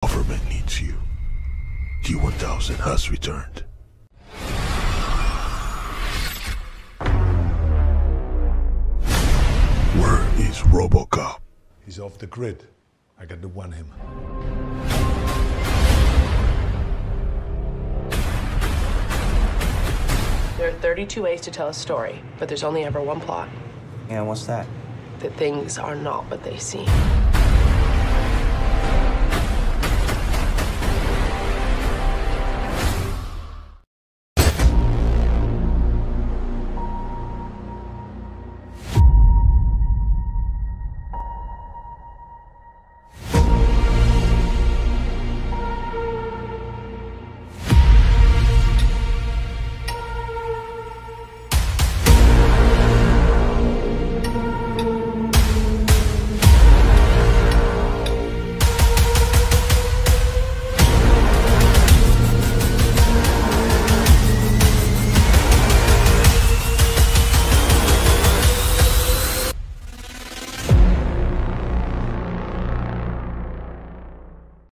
government needs you. T-1000 has returned. Where is RoboCop? He's off the grid. I got to warn him. There are 32 ways to tell a story, but there's only ever one plot. Yeah, what's that? That things are not what they seem.